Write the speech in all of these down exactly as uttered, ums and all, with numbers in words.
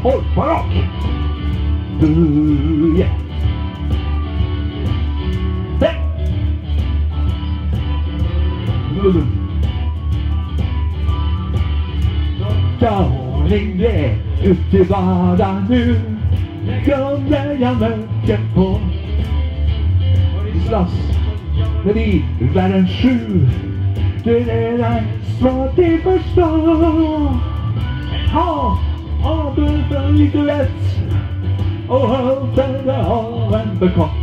Oh, rock. Ooh, yeah. Hey. Darling, yeah, ut i vardagen nu. Kunde jag möta på. Vi slåss med i världens sju. Det är det svårt att förstå. Ha, ha, du för lite rätt. Och hölten av en bekott.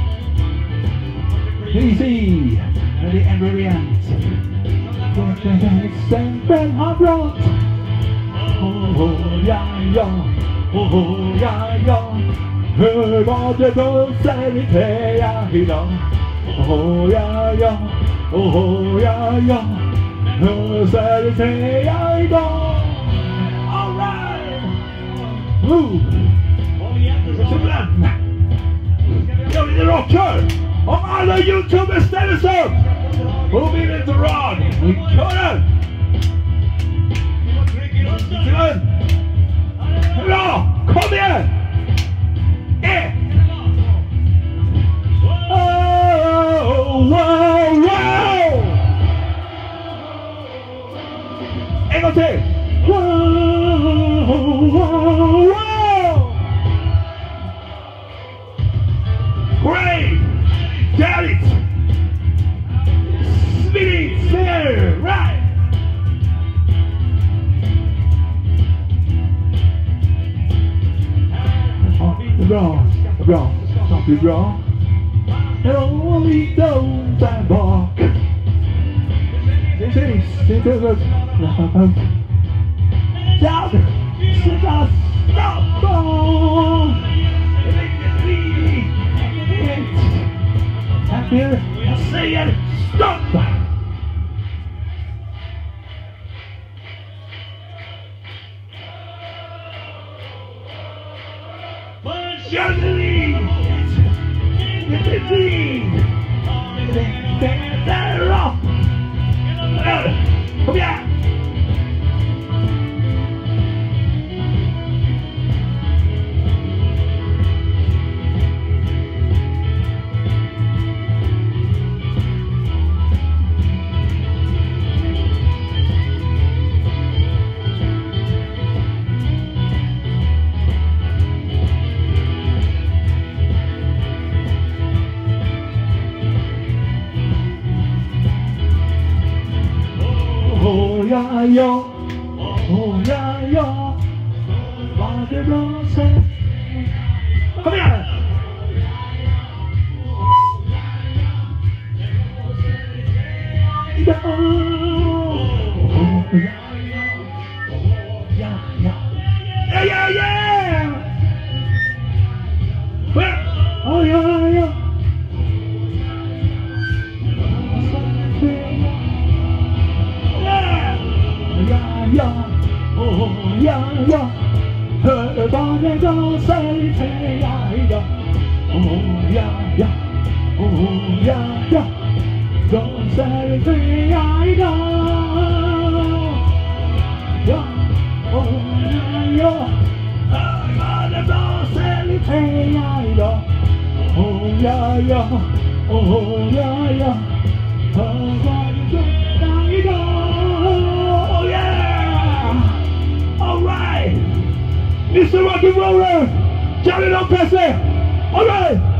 Easy, and the end brilliant. Exempel har brott. Oh, oh, ja, ja. Oh, oh, ja, ja. Hör vad det blåser i träa idag. Oh, ja, ja. Oh, oh, ja, ja. Blåser i träa idag. All right. Move. Simpelthen. Jag vill rocka. Om alla YouTubers ställer sig upp. Och vi vill inte rad. Vi kör den. Simpelthen. Bra. Kom igen. Eh. Oh, wow, wow. En gång till. Wow, wow, wow. Great. Got it. Speedy. There. Right. Bra, bra, snart blir bra. Och vi där bak. Det ser ni, det ser ut. Ja, sluta stoppa. Här, jag säger stopp. You're the lead! You're the lead! They're off! Kom igen! Oh ja, ja, oh ja, ja, vad det blåser. Kom igen! Ja, oh ja, ja, ja, ja, ja, oh ja, ja. Ja, oh ja, ja, hör vad det blåser i träa idag. Oh ja, ja, oh ja, ja, blåser i träa idag. Ja, oh ja, ja, hör vad det blåser i träa idag. Oh ja, ja, oh ja, ja, hör vad det blåser idag. Mister Rock and Roller, Johnny Lopez, all right.